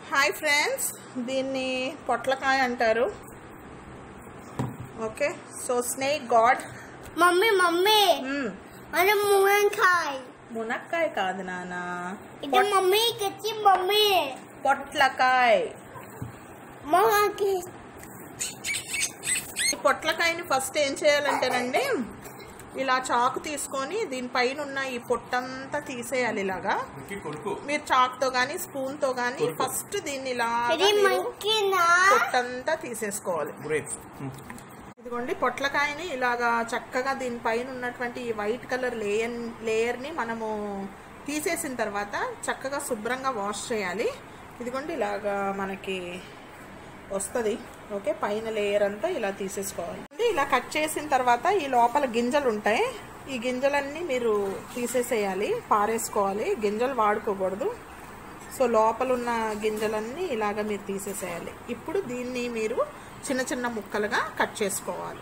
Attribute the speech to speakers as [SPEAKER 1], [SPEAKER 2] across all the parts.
[SPEAKER 1] Hi friends, దీన్ని పొట్లకాయ అంటారు. Okay, so snake god.
[SPEAKER 2] Mummy mummy అది మునక్కాయ.
[SPEAKER 1] మునక్కాయ కాదు నాన్న,
[SPEAKER 2] ఇది మమ్మీ కచ్చి మమ్మీ
[SPEAKER 1] పొట్లకాయ.
[SPEAKER 2] మమ్మీ
[SPEAKER 1] ఈ పొట్లకాయని ఫస్ట్ ఏం చేయాలంటేనండి, ఇలా చాకు తీసుకొని దీనిపైన ఉన్న ఈ పొట్టంతా తీసేయాలి. ఇలాగా మీరు చాకుతో కానీ స్పూన్తో కానీ ఫస్ట్ దీన్ని ఇలా పొట్టంతా తీసేసుకోవాలి. ఇదిగోండి, పొట్లకాయని ఇలాగా చక్కగా దీనిపైన ఉన్నటువంటి ఈ వైట్ కలర్ లేయర్ని మనము తీసేసిన తర్వాత చక్కగా శుభ్రంగా వాష్ చేయాలి. ఇదిగోండి, ఇలాగా మనకి వస్తుంది. ఓకే, పైన లేయర్ అంతా ఇలా తీసేసుకోవాలి. ఇలా కట్ చేసిన తర్వాత ఈ లోపల గింజలు ఉంటాయి, ఈ గింజలన్నీ మీరు తీసేసేయాలి, పారేసుకోవాలి. గింజలు వాడుకోకూడదు. సో లోపల ఉన్న గింజలన్నీ ఇలాగ మీరు తీసేసేయాలి. ఇప్పుడు దీన్ని మీరు చిన్న చిన్న ముక్కలుగా కట్ చేసుకోవాలి.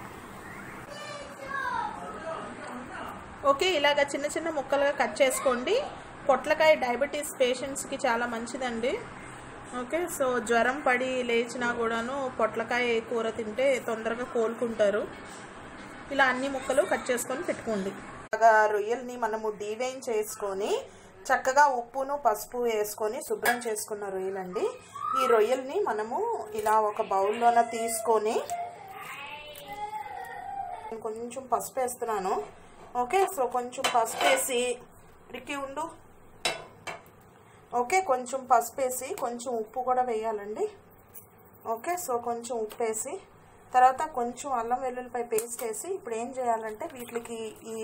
[SPEAKER 1] ఓకే, ఇలాగ చిన్న చిన్న ముక్కలుగా కట్ చేసుకోండి. పొట్లకాయ డయాబెటీస్ పేషెంట్స్కి చాలా మంచిదండి. ఓకే, సో జ్వరం పడి లేచినా కూడాను పొట్లకాయ కూర తింటే తొందరగా కోలుకుంటారు. ఇలా అన్ని ముక్కలు కట్ చేసుకొని పెట్టుకోండి. ఇలాగా రొయ్యల్ని మనము డీవెయిన్ చేసుకొని చక్కగా ఉప్పును పసుపు వేసుకొని శుభ్రం చేసుకున్న రొయ్యలండి. ఈ రొయ్యల్ని మనము ఇలా ఒక బౌల్లోన తీసుకొని కొంచెం పసుపు వేస్తున్నాను. ఓకే, సో కొంచెం పసుపు వేసి రిక్కి ఉండు. ఓకే, కొంచెం పసుపు వేసి కొంచెం ఉప్పు కూడా వేయాలండి. ఓకే, సో కొంచెం ఉప్పు వేసి తర్వాత కొంచెం అల్లం వెల్లుల్లిపాయ పేస్ట్ వేసి ఇప్పుడు ఏం చేయాలంటే వీటికి ఈ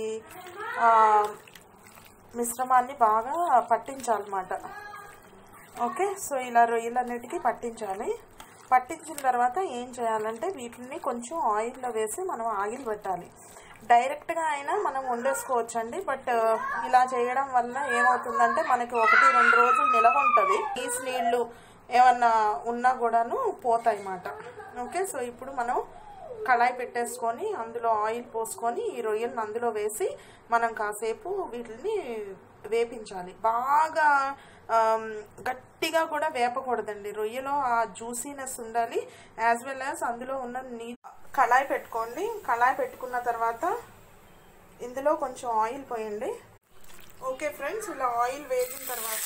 [SPEAKER 1] మిశ్రమాన్ని బాగా పట్టించాలన్నమాట. ఓకే, సో ఇలా రొయ్యలన్నిటికీ పట్టించాలి. పట్టించిన తర్వాత ఏం చేయాలంటే వీటిని కొంచెం ఆయిల్లో వేసి మనం ఆయిల్ పెట్టాలి. డైరెక్ట్గా అయినా మనం వండేసుకోవచ్చండి, బట్ ఇలా చేయడం వల్ల ఏమవుతుందంటే మనకి 1-2 రోజులు నిలవ ఉంటుంది. నీళ్ళు ఏమన్నా ఉన్నా కూడాను పోతాయి అన్నమాట. ఓకే, సో ఇప్పుడు మనం కళాయి పెట్టేసుకొని అందులో ఆయిల్ పోసుకొని ఈ రొయ్యలను అందులో వేసి మనం కాసేపు వీటిని వేపించాలి. బాగా గట్టిగా కూడా వేపకూడదండి. రొయ్యలో ఆ జ్యూసీనెస్ ఉండాలి, యాజ్ వెల్ యాజ్ అందులో ఉన్న కళాయి పెట్టుకోండి. కళాయి పెట్టుకున్న తర్వాత ఇందులో కొంచెం ఆయిల్ పోయండి. ఓకే ఫ్రెండ్స్, ఇలా ఆయిల్ వేసిన తర్వాత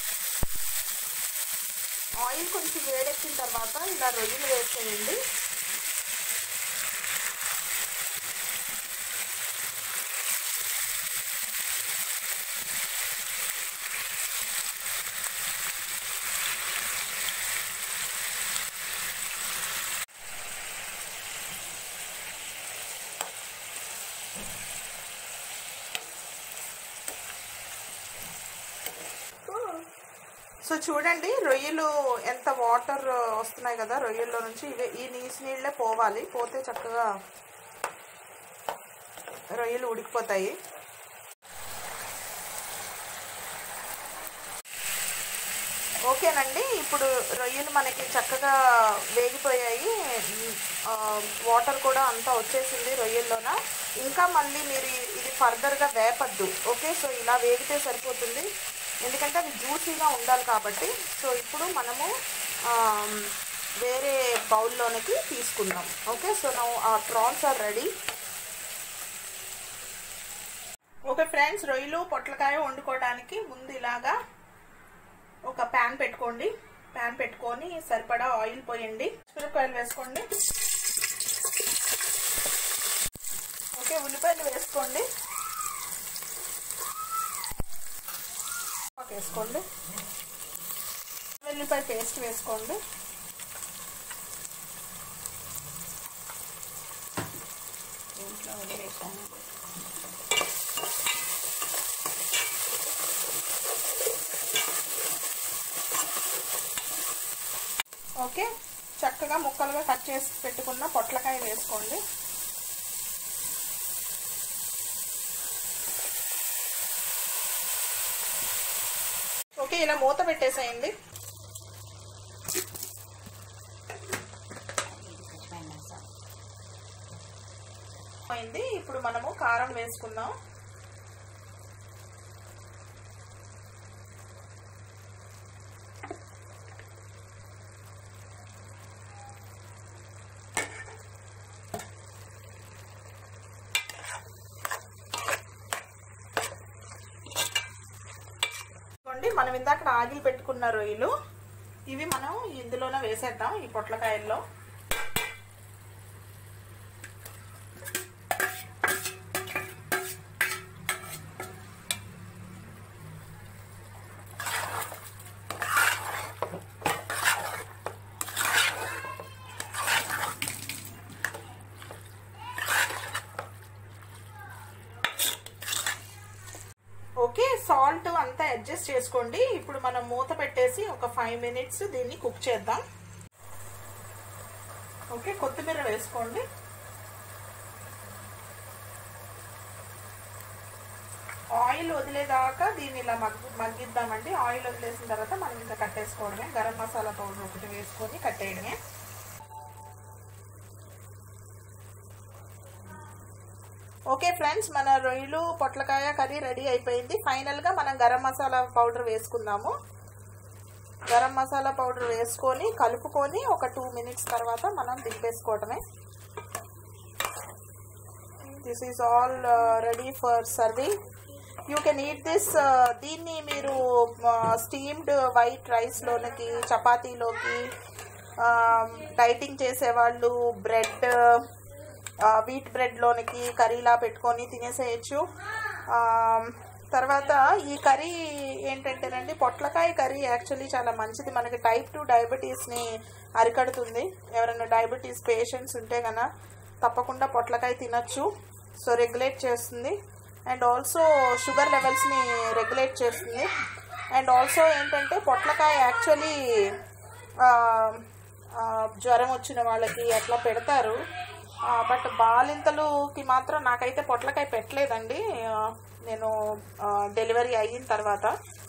[SPEAKER 1] ఆయిల్ కొంచెం వేడెక్కిన తర్వాత ఇలా రొయ్యలు వేసేయండి. సో చూడండి, రొయ్యలు ఎంత వాటర్ వస్తున్నాయి కదా రొయ్యల్లో నుంచి. ఈ నీళ్ళే పోవాలి, పోతే చక్కగా రొయ్యలు ఉడికిపోతాయి. ఓకేనండి, ఇప్పుడు రొయ్యలు మనకి చక్కగా వేగిపోయాయి. వాటర్ కూడా అంతా వచ్చేసింది రొయ్యల్లోన. ఇంకా మళ్ళీ మీరు ఇది ఫర్దర్గా వేపద్దు. ఓకే, సో ఇలా వేగితే సరిపోతుంది, ఎందుకంటే అది జ్యూసీగా ఉండాలి కాబట్టి. సో ఇప్పుడు మనము వేరే బౌల్లోనికి తీసుకుందాం. Okay, so now our prawns are ready. Okay friends, రొయ్యలు పొట్లకాయ వండుకోవడానికి ముందు ఇలాగా ఒక ప్యాన్ పెట్టుకోండి. ప్యాన్ పెట్టుకొని సరిపడా ఆయిల్ పోయండి. ఉల్లిపాయలు వేసుకోండి. ఓకే, ఉల్లిపాయలు వేసుకోండి. వేసుకోండి, వెల్లుల్లిపాయ పేస్ట్ వేసుకోండి. ఓకే, చక్కగా ముక్కలుగా కట్ చేసి పెట్టుకున్న పొట్లకాయ వేసుకోండి. ఓకే, ఇలా మూత పెట్టేసేయండి. ఇప్పుడు మనము కారం వేసుకుందాం. మనం ఇందాక ఆగిలి పెట్టుకున్న రొయ్యలు ఇవి మనం ఇందులోనే వేసేద్దాం ఈ పొట్లకాయల్లో. ఓకే, సాల్ట్ అంతా అడ్జస్ట్ చేసుకోండి. ఇప్పుడు మనం మూత పెట్టేసి ఒక 5 minutes దీన్ని కుక్ చేద్దాం. ఓకే, కొత్తిమీర వేసుకోండి. ఆయిల్ వదిలేదాకా దీన్ని ఇలా మగ్గిద్దామండి. ఆయిల్ వదిలేసిన తర్వాత మనం ఇంకా కట్టేసుకోవడమే. గరం మసాలా పౌడర్ ఒకటి వేసుకొని కట్టేయడమే. ఓకే ఫ్రెండ్స్, మన రొయ్యలు పొట్లకాయ కర్రీ రెడీ అయిపోయింది. ఫైనల్గా మనం గరం మసాలా పౌడర్ వేసుకుందాము. గరం మసాలా పౌడర్ వేసుకొని కలుపుకొని ఒక 2 minutes తర్వాత మనం దింపేసుకోవడమే. This is all ready for serving. You can eat this. దీన్ని మీరు స్టీమ్డ్ వైట్ రైస్లోనికి, చపాతీలోకి, డైటింగ్ చేసేవాళ్ళు బ్రెడ్, వీట్ బ్రెడ్లోనికి కర్రీలా పెట్టుకొని తినేసేయచ్చు. తర్వాత ఈ కర్రీ ఏంటంటేనండి, పొట్లకాయ కర్రీ యాక్చువల్లీ చాలా మంచిది. మనకి type 2 డయాబెటీస్ని అరికడుతుంది. ఎవరైనా డయాబెటీస్ పేషెంట్స్ ఉంటే కనుక తప్పకుండా పొట్లకాయ తినచ్చు. సో రెగ్యులేట్ చేస్తుంది. అండ్ ఆల్సో షుగర్ లెవెల్స్ని రెగ్యులేట్ చేస్తుంది. అండ్ ఆల్సో ఏంటంటే పొట్లకాయ యాక్చువల్లీ జ్వరం వచ్చిన వాళ్ళకి అట్లా పెడతారు. బట్ బాలింతలుకి మాత్రం నాకైతే పొట్లకాయ పెట్టలేదండి నేను డెలివరీ అయిన తర్వాత.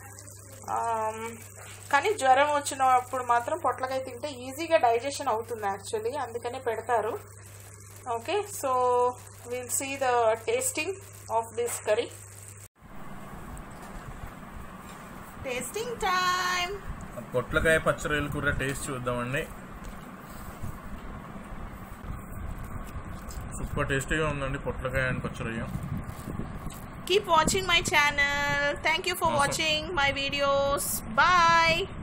[SPEAKER 1] కానీ జ్వరం వచ్చినప్పుడు మాత్రం పొట్లకాయ తింటే ఈజీగా డైజెషన్ అవుతుంది యాక్చువల్లీ, అందుకనే పెడతారు. Okay, so will see the tasting of this curry. Tasting time.
[SPEAKER 3] పొట్లకాయ పచ్చరొయ్యల కూర టేస్ట్ చూద్దామండి. సూపర్ టేస్టీగా ఉందండి పొట్లకాయ అండ్ పచ్చరొయ్య.
[SPEAKER 1] Keep watching my channel. Thank you for watching my videos. Bye.